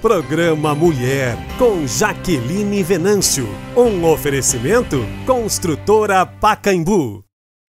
Programa Mulher, com Jaqueline Venâncio. Um oferecimento Construtora Pacaembu.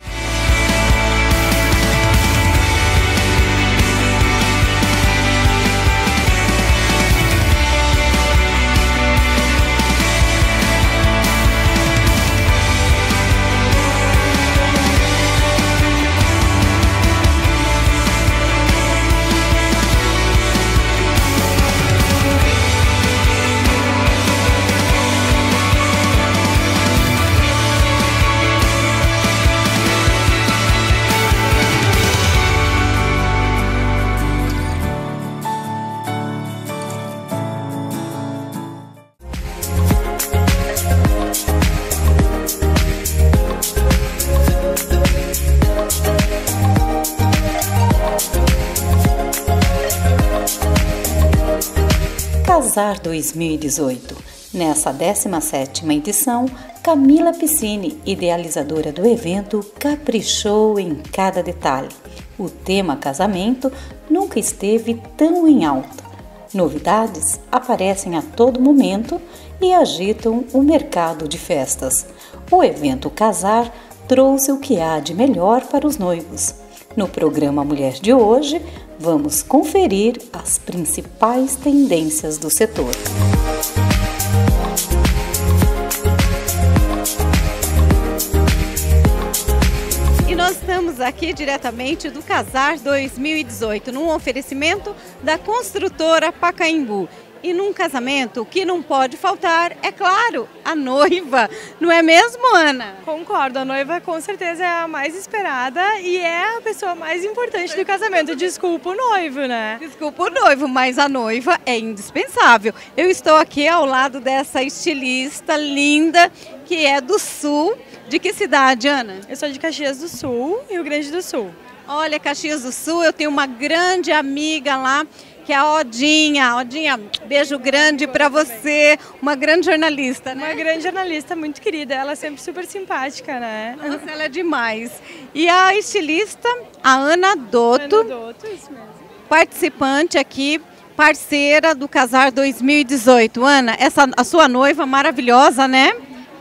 Casar 2018. Nessa 17ª edição, Camila Piscini, idealizadora do evento, caprichou em cada detalhe. O tema casamento nunca esteve tão em alta. Novidades aparecem a todo momento e agitam o mercado de festas. O evento Casar trouxe o que há de melhor para os noivos. No programa Mulher de hoje, vamos conferir as principais tendências do setor. E nós estamos aqui diretamente do Casar 2018, num oferecimento da Construtora Pacaembu. E num casamento, o que não pode faltar, é claro, a noiva. Não é mesmo, Ana? Concordo, a noiva com certeza é a mais esperada e é a pessoa mais importante do casamento. Desculpa o noivo, né? Desculpa o noivo, mas a noiva é indispensável. Eu estou aqui ao lado dessa estilista linda, que é do Sul. De que cidade, Ana? Eu sou de Caxias do Sul, Rio Grande do Sul. Olha, Caxias do Sul, eu tenho uma grande amiga lá, que é a Odinha. Odinha, beijo grande para você, uma grande jornalista, né? Uma grande jornalista, muito querida, ela é sempre super simpática, né? Nossa, ela é demais. E a estilista, a Ana Dotto. Ana Dotto, isso mesmo. Participante aqui, parceira do Casar 2018. Ana, a sua noiva maravilhosa, né?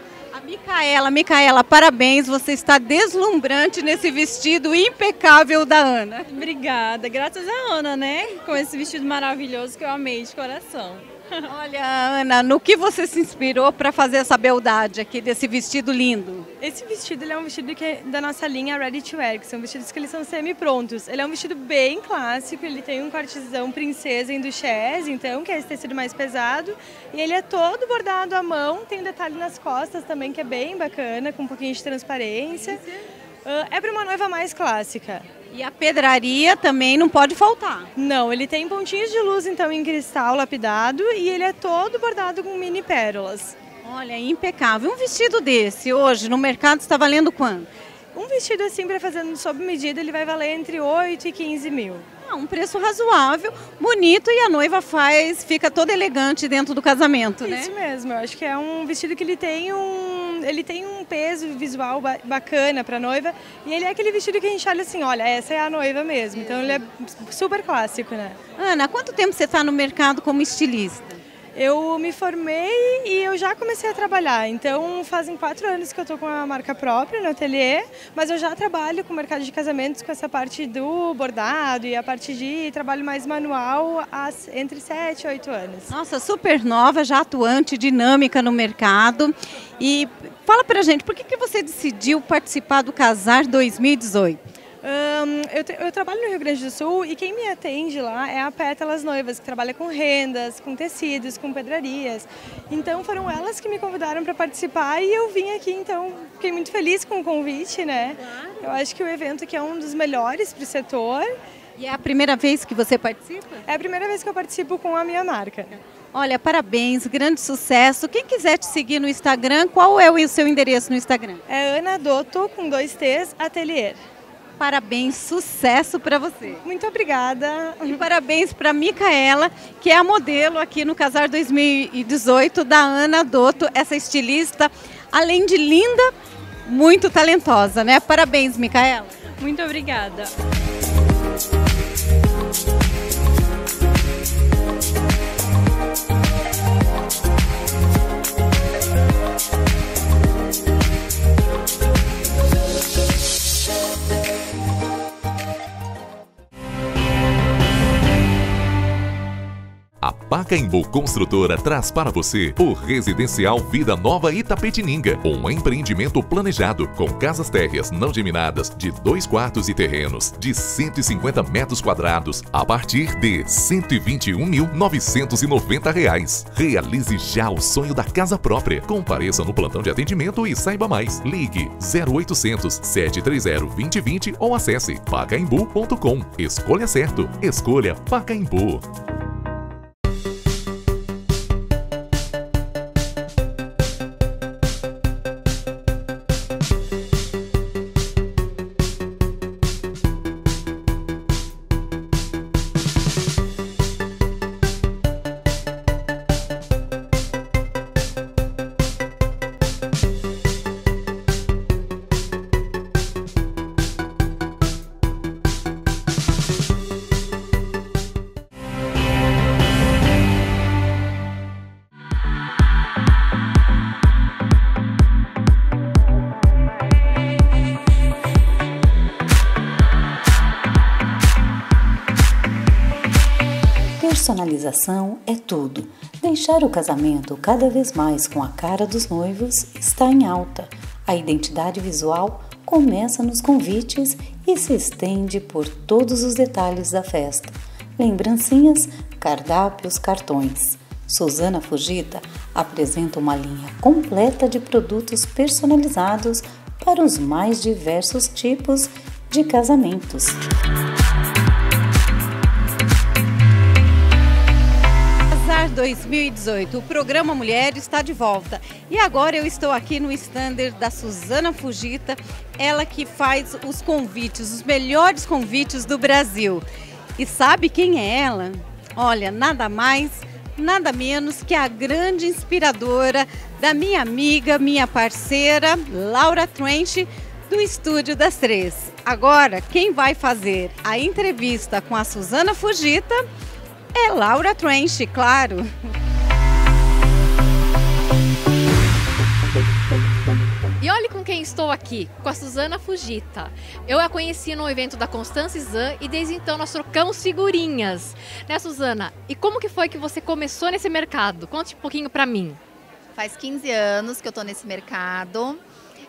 Micaela, parabéns, você está deslumbrante nesse vestido impecável da Ana. Obrigada, graças a Ana, né? Com esse vestido maravilhoso que eu amei de coração. Olha, Ana, no que você se inspirou para fazer essa beldade aqui desse vestido lindo? Esse vestido ele é um vestido que é da nossa linha Ready to Wear, que são vestidos que eles são semi-prontos. Ele é um vestido bem clássico, ele tem um cortezão princesa em duchesse, então, que é esse tecido mais pesado. E ele é todo bordado à mão, tem um detalhe nas costas também que é bem bacana, com um pouquinho de transparência. É para uma noiva mais clássica. E a pedraria também não pode faltar. Não, ele tem pontinhos de luz então em cristal lapidado e ele é todo bordado com mini pérolas. Olha, impecável. Um vestido desse hoje no mercado está valendo quanto? Um vestido assim para fazer sob medida ele vai valer entre 8 e 15 mil. Um preço razoável, bonito e a noiva fica toda elegante dentro do casamento, né? Isso mesmo, eu acho que é um vestido que ele tem um peso visual bacana para a noiva e ele é aquele vestido que a gente olha assim, olha, essa é a noiva mesmo, então ele é super clássico, né? Ana, há quanto tempo você está no mercado como estilista? Eu me formei e eu já comecei a trabalhar, então fazem 4 anos que eu estou com a marca própria no ateliê, mas eu já trabalho com o mercado de casamentos com essa parte do bordado e a parte de trabalho mais manual entre 7 e 8 anos. Nossa, super nova, já atuante, dinâmica no mercado. E fala pra gente, por que você decidiu participar do Casar 2018? Eu trabalho no Rio Grande do Sul e quem me atende lá é a Pétalas Noivas, que trabalha com rendas, com tecidos, com pedrarias. Então foram elas que me convidaram para participar e eu vim aqui, então fiquei muito feliz com o convite, né? Claro. Eu acho que o evento aqui é um dos melhores para o setor. E é a primeira vez que você participa? É a primeira vez que eu participo com a minha marca. Olha, parabéns, grande sucesso. Quem quiser te seguir no Instagram, qual é o seu endereço no Instagram? É Ana Dotto, com 2 T's, Atelier. Parabéns, sucesso para você. Muito obrigada. E parabéns para a Micaela, que é a modelo aqui no Casar 2018 da Ana Dotto, essa estilista, além de linda, muito talentosa, né? Parabéns, Micaela. Muito obrigada. Pacaembu Construtora traz para você o Residencial Vida Nova Itapetininga, um empreendimento planejado com casas térreas não geminadas de 2 quartos e terrenos de 150 metros quadrados a partir de R$ 121.990. Realize já o sonho da casa própria. Compareça no plantão de atendimento e saiba mais. Ligue 0800 730 2020 ou acesse pacaembu.com. Escolha certo. Escolha Pacaembu. Personalização é tudo. Deixar o casamento cada vez mais com a cara dos noivos está em alta. A identidade visual começa nos convites e se estende por todos os detalhes da festa. Lembrancinhas, cardápios, cartões. Suzana Fujita apresenta uma linha completa de produtos personalizados para os mais diversos tipos de casamentos. Casar 2018, o programa Mulher está de volta. E agora eu estou aqui no stand da Suzana Fujita, ela que faz os convites, os melhores convites do Brasil. E sabe quem é ela? Olha, nada mais, nada menos que a grande inspiradora da minha amiga, minha parceira, Laura Trench, do Estúdio das Três. Agora, quem vai fazer a entrevista com a Suzana Fujita é Laura Trench, claro. E olhe com quem estou aqui, com a Suzana Fujita. Eu a conheci no evento da Constance Zan e desde então nós trocamos figurinhas. Né, Suzana? E como que foi que você começou nesse mercado? Conte um pouquinho pra mim. Faz 15 anos que eu tô nesse mercado.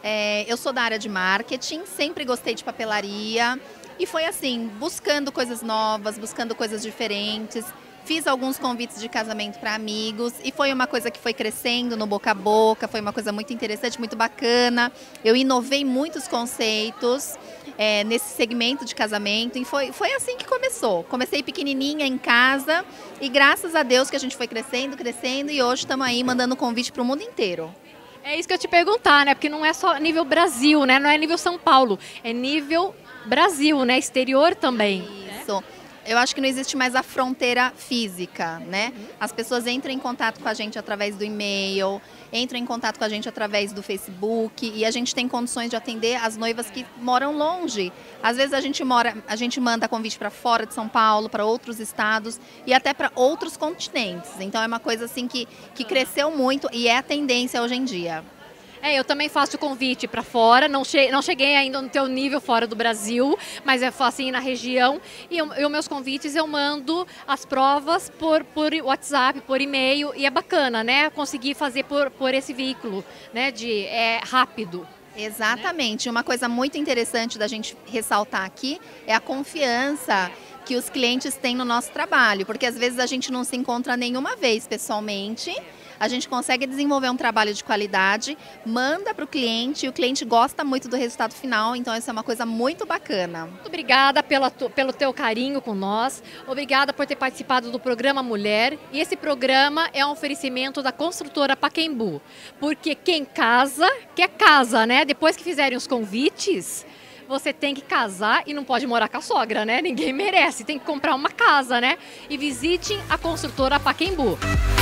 Eu sou da área de marketing, sempre gostei de papelaria. E foi assim, buscando coisas novas, buscando coisas diferentes. Fiz alguns convites de casamento para amigos e foi uma coisa que foi crescendo no boca a boca, foi uma coisa muito interessante, muito bacana. Eu inovei muitos conceitos nesse segmento de casamento e foi assim que começou. Comecei pequenininha em casa e graças a Deus que a gente foi crescendo e hoje estamos aí mandando convite para o mundo inteiro. É isso que eu ia te perguntar, né? Porque não é só nível Brasil, né? Não é nível São Paulo, é nível Brasil, né? Exterior também. Isso. Eu acho que não existe mais a fronteira física, né? As pessoas entram em contato com a gente através do e-mail, entram em contato com a gente através do Facebook e a gente tem condições de atender as noivas que moram longe. Às vezes a gente manda convite para fora de São Paulo, para outros estados e até para outros continentes. Então é uma coisa assim que cresceu muito e é a tendência hoje em dia. Eu também faço convite para fora, não cheguei ainda no teu nível fora do Brasil, mas eu faço assim na região e os meus convites eu mando as provas por WhatsApp, por e-mail e é bacana, né? Conseguir fazer por esse veículo, né? Rápido. Exatamente, uma coisa muito interessante da gente ressaltar aqui é a confiança que os clientes têm no nosso trabalho, porque às vezes a gente não se encontra nenhuma vez pessoalmente. A gente consegue desenvolver um trabalho de qualidade, manda para o cliente e o cliente gosta muito do resultado final, então isso é uma coisa muito bacana. Muito obrigada pelo teu carinho com nós, obrigada por ter participado do programa Mulher e esse programa é um oferecimento da construtora Pacaembu, porque quem casa, quer casa, né? Depois que fizerem os convites, você tem que casar e não pode morar com a sogra, né? Ninguém merece, tem que comprar uma casa, né? E visitem a construtora Pacaembu.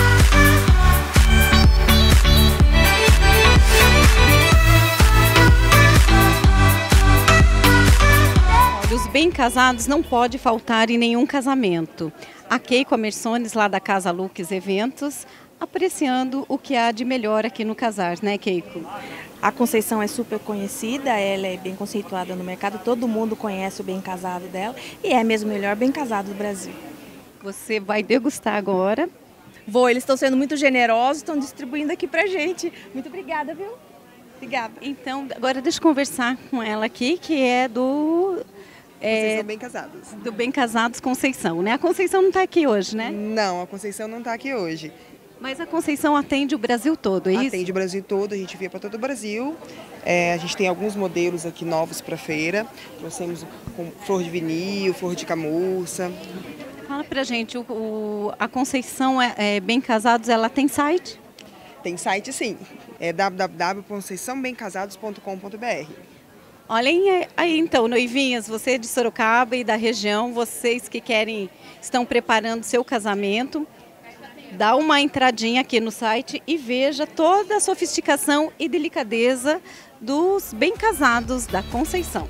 Os bem casados não pode faltar em nenhum casamento. A Keiko Mersones, lá da Casa Lux Eventos, apreciando o que há de melhor aqui no Casar, né, Keiko? A Conceição é super conhecida, ela é bem conceituada no mercado, todo mundo conhece o bem casado dela e é mesmo o melhor bem casado do Brasil. Você vai degustar agora Vou, eles estão sendo muito generosos, estão distribuindo aqui pra gente. Muito obrigada, viu? Obrigada. Então, agora deixa eu conversar com ela aqui, que é do... Vocês são Bem Casados. Do Bem Casados Conceição, né? A Conceição não está aqui hoje, né? Não, a Conceição não está aqui hoje. Mas a Conceição atende o Brasil todo, é isso? Atende o Brasil todo, a gente via para todo o Brasil. A gente tem alguns modelos aqui novos para feira. Trouxemos com flor de vinil, flor de camurça. Fala pra gente, a Conceição Bem Casados, ela tem site? Tem site sim, é www.conceiçãobemcasados.com.br. Olhem aí então, noivinhas, você de Sorocaba e da região, vocês que estão preparando seu casamento, dá uma entradinha aqui no site e veja toda a sofisticação e delicadeza dos Bem Casados da Conceição.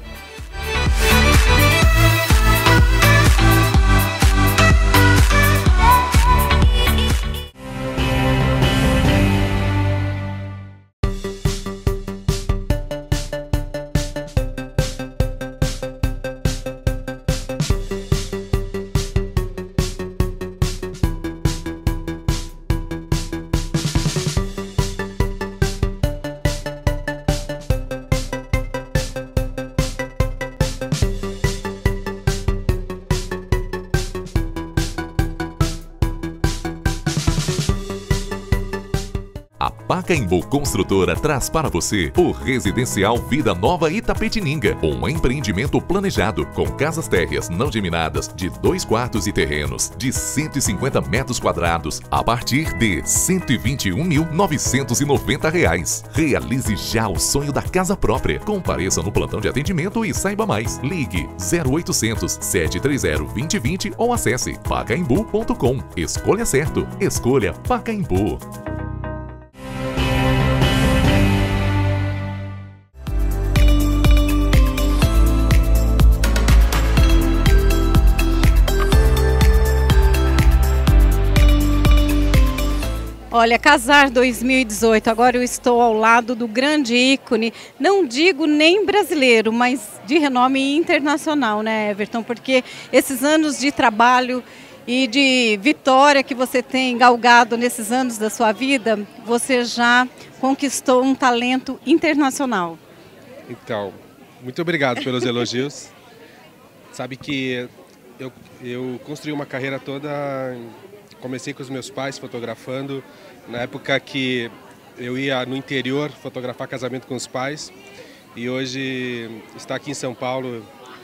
A Pacaembu Construtora traz para você o Residencial Vida Nova Itapetininga, um empreendimento planejado com casas térreas não geminadas de 2 quartos e terrenos de 150 metros quadrados a partir de R$ 121.990. Realize já o sonho da casa própria. Compareça no plantão de atendimento e saiba mais. Ligue 0800 730 2020 ou acesse pacaembu.com. Escolha certo. Escolha Pacaembu. Olha, Casar 2018, agora eu estou ao lado do grande ícone, não digo nem brasileiro, mas de renome internacional, né, Everton? Porque esses anos de trabalho e de vitória que você tem galgado nesses anos da sua vida, você já conquistou um talento internacional. Então, muito obrigado pelos elogios. Sabe que eu construí uma carreira toda... Comecei com os meus pais fotografando, na época que eu ia no interior fotografar casamento com os pais, e hoje estar aqui em São Paulo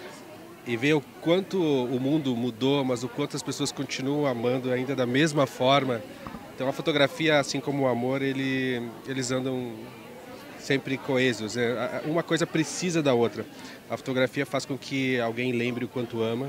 e ver o quanto o mundo mudou, mas o quanto as pessoas continuam amando ainda da mesma forma. Então a fotografia, assim como o amor, eles andam sempre coesos. Uma coisa precisa da outra. A fotografia faz com que alguém lembre o quanto ama,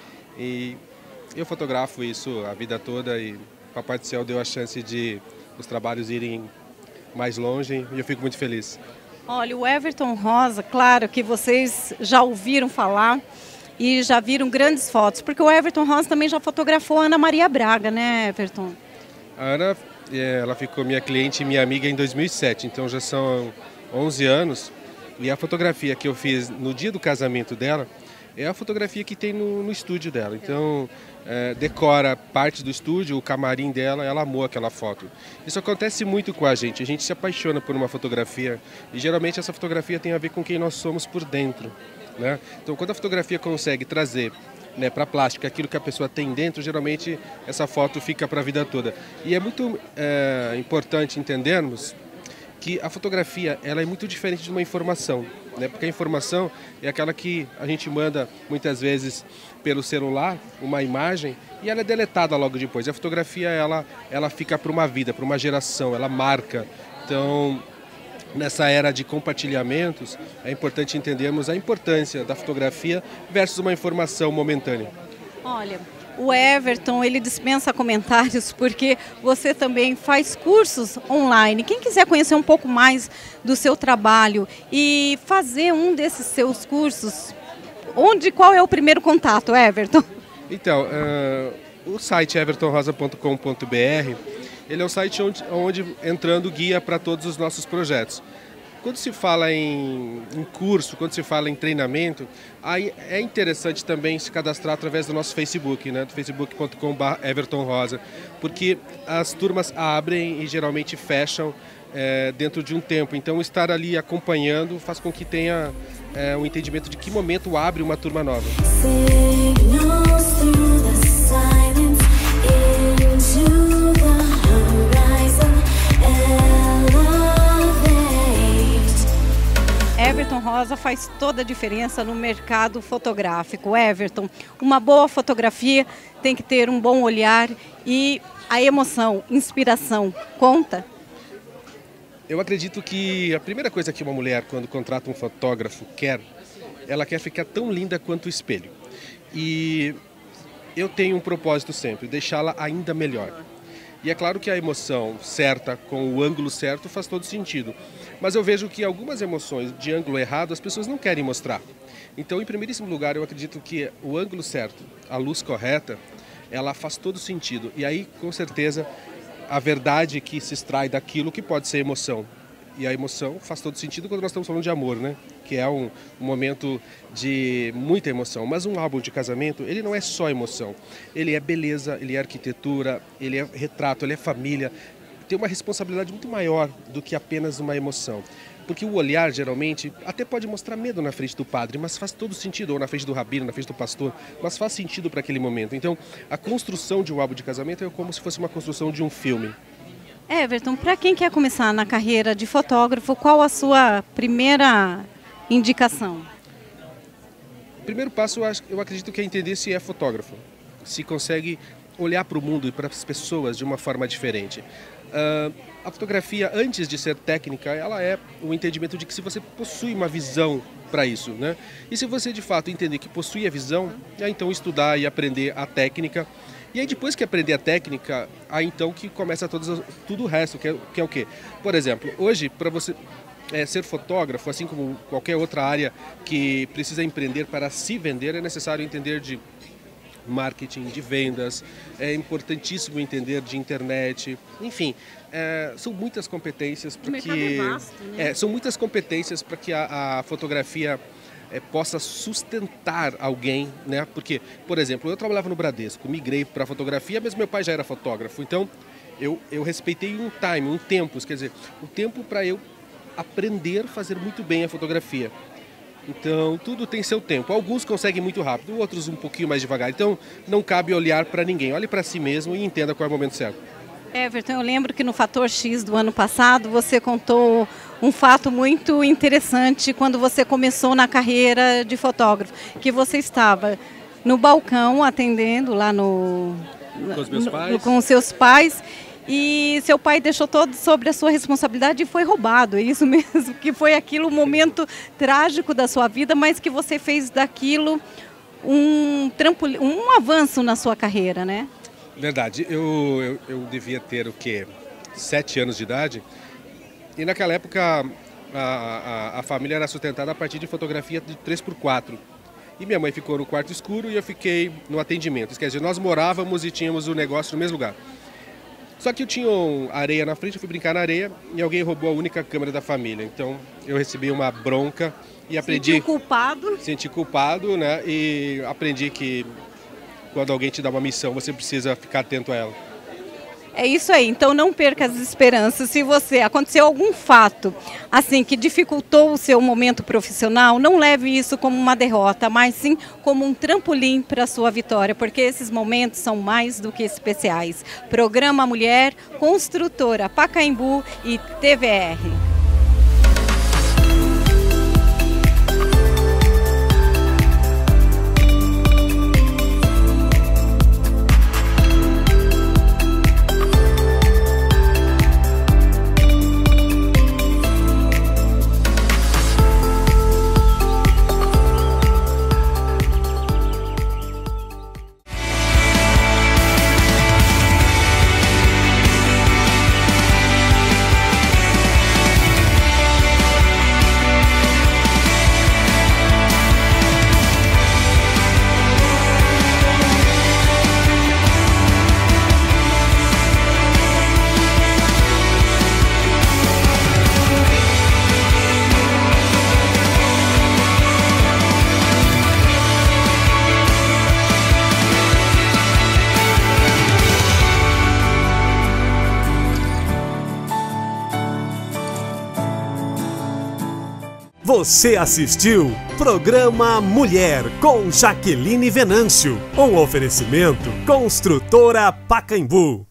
e eu fotografo isso a vida toda, e Papai do Céu deu a chance de os trabalhos irem mais longe, e eu fico muito feliz. Olha, o Everton Rosa, claro que vocês já ouviram falar e já viram grandes fotos, porque o Everton Rosa também já fotografou a Ana Maria Braga, né, Everton? A Ana, ela ficou minha cliente e minha amiga em 2007, então já são 11 anos, e a fotografia que eu fiz no dia do casamento dela é a fotografia que tem no estúdio dela. Então, decora parte do estúdio, o camarim dela, ela amou aquela foto. Isso acontece muito com a gente se apaixona por uma fotografia, e geralmente essa fotografia tem a ver com quem nós somos por dentro, né? Então, quando a fotografia consegue trazer, né, para a plástica aquilo que a pessoa tem dentro, geralmente essa foto fica para a vida toda. E é muito importante entendermos que a fotografia ela é muito diferente de uma informação, né? Porque a informação é aquela que a gente manda muitas vezes pelo celular, uma imagem, e ela é deletada logo depois. A fotografia ela fica para uma vida, para uma geração, ela marca. Então, nessa era de compartilhamentos, é importante entendermos a importância da fotografia versus uma informação momentânea. Olha, o Everton, ele dispensa comentários porque você também faz cursos online. Quem quiser conhecer um pouco mais do seu trabalho e fazer um desses seus cursos, qual é o primeiro contato, Everton? Então, o site evertonrosa.com.br, ele é um site onde entrando guia para todos os nossos projetos. Quando se fala em curso, quando se fala em treinamento, aí é interessante também se cadastrar através do nosso Facebook, né? Do facebook.com/evertonrosa, porque as turmas abrem e geralmente fecham dentro de um tempo. Então, estar ali acompanhando faz com que tenha um entendimento de que momento abre uma turma nova. Everton Rosa faz toda a diferença no mercado fotográfico. Everton, uma boa fotografia tem que ter um bom olhar e a emoção, inspiração, conta? Eu acredito que a primeira coisa que uma mulher, quando contrata um fotógrafo, ela quer ficar tão linda quanto o espelho. E eu tenho um propósito sempre, deixá-la ainda melhor. E é claro que a emoção certa, com o ângulo certo, faz todo sentido. Mas eu vejo que algumas emoções de ângulo errado as pessoas não querem mostrar. Então, em primeiríssimo lugar, eu acredito que o ângulo certo, a luz correta, ela faz todo sentido. E aí, com certeza, a verdade que se extrai daquilo que pode ser emoção. E a emoção faz todo sentido quando nós estamos falando de amor, né? Que é um momento de muita emoção. Mas um álbum de casamento, ele não é só emoção. Ele é beleza, ele é arquitetura, ele é retrato, ele é família. Tem uma responsabilidade muito maior do que apenas uma emoção. Porque o olhar, geralmente, até pode mostrar medo na frente do padre, mas faz todo sentido, ou na frente do rabino, na frente do pastor, mas faz sentido para aquele momento. Então, a construção de um álbum de casamento é como se fosse uma construção de um filme. Everton, para quem quer começar na carreira de fotógrafo, qual a sua primeira indicação? O primeiro passo, eu acredito que é entender se é fotógrafo, se consegue olhar para o mundo e para as pessoas de uma forma diferente. A fotografia, antes de ser técnica, ela é o entendimento de que se você possui uma visão para isso, né? E se você de fato entender que possui a visão, é então estudar e aprender a técnica. E aí depois que aprender a técnica, aí então que começa tudo o resto, que é o quê? Por exemplo, hoje, para você ser fotógrafo, assim como qualquer outra área que precisa empreender para se vender, é necessário entender de marketing, de vendas, é importantíssimo entender de internet, enfim, são muitas competências para que vasto, né? São muitas competências para que a fotografia possa sustentar alguém, né? Porque, por exemplo, eu trabalhava no Bradesco, migrei para a fotografia, mas meu pai já era fotógrafo, então eu respeitei um tempo, quer dizer, um tempo para eu aprender a fazer muito bem a fotografia. Então, tudo tem seu tempo. Alguns conseguem muito rápido, outros um pouquinho mais devagar. Então, não cabe olhar para ninguém. Olhe para si mesmo e entenda qual é o momento certo. Everton, eu lembro que no Fator X do ano passado você contou um fato muito interessante quando você começou na carreira de fotógrafo, que você estava no balcão atendendo lá com os seus pais e seu pai deixou todo sobre a sua responsabilidade e foi roubado. É isso mesmo, que foi aquilo um momento trágico da sua vida, mas que você fez daquilo um avanço na sua carreira, né? Verdade, eu devia ter o quê? 7 anos de idade, e naquela época a família era sustentada a partir de fotografia de 3x4. E minha mãe ficou no quarto escuro e eu fiquei no atendimento. Quer dizer, nós morávamos e tínhamos o negócio no mesmo lugar. Só que eu tinha areia na frente, eu fui brincar na areia e alguém roubou a única câmera da família. Então eu recebi uma bronca e aprendi... Sentiu culpado? Senti culpado, né? E aprendi que quando alguém te dá uma missão, você precisa ficar atento a ela. É isso aí, então não perca as esperanças. Se aconteceu algum fato assim que dificultou o seu momento profissional, não leve isso como uma derrota, mas sim como um trampolim para a sua vitória, porque esses momentos são mais do que especiais. Programa Mulher, Construtora Pacaembu e TVR. Você assistiu Programa Mulher com Jaqueline Venâncio. Um oferecimento Construtora Pacaembu.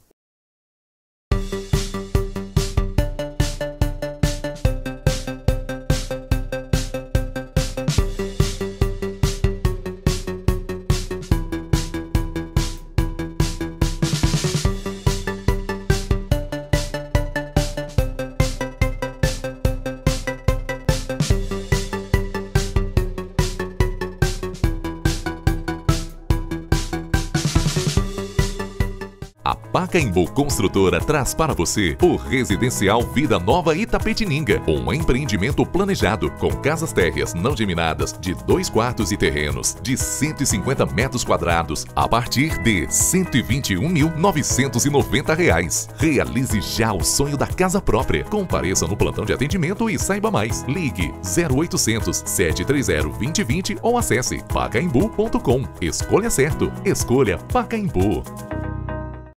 Pacaembu Construtora traz para você o Residencial Vida Nova Itapetininga, um empreendimento planejado com casas térreas não geminadas de 2 quartos e terrenos de 150 metros quadrados a partir de R$ 121.990. Realize já o sonho da casa própria. Compareça no plantão de atendimento e saiba mais. Ligue 0800 730 2020 ou acesse pacaembu.com. Escolha certo. Escolha Pacaembu.